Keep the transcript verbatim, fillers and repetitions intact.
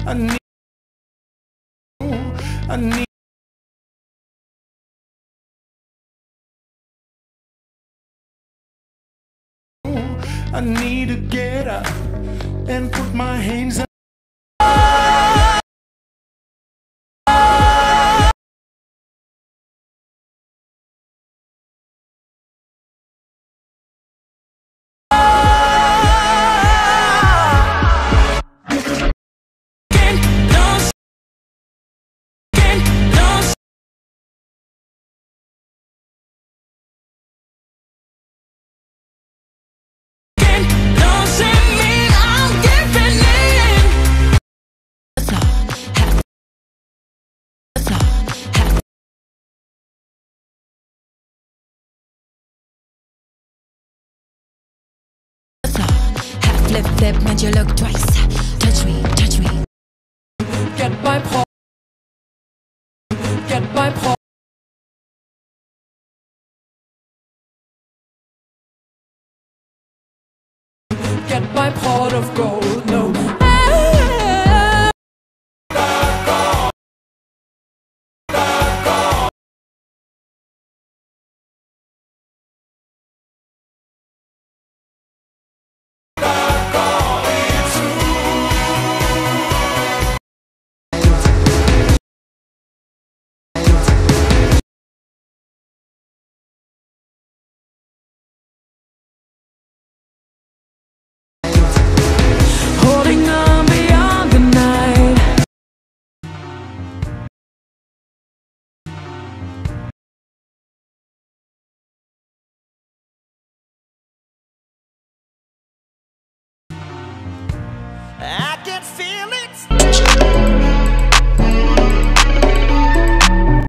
I need, I need. I need to get up and put my hands up. Flip, flip, and you look twice. Touch me, touch me. Get my paw. Get my paw. Get my pot of gold.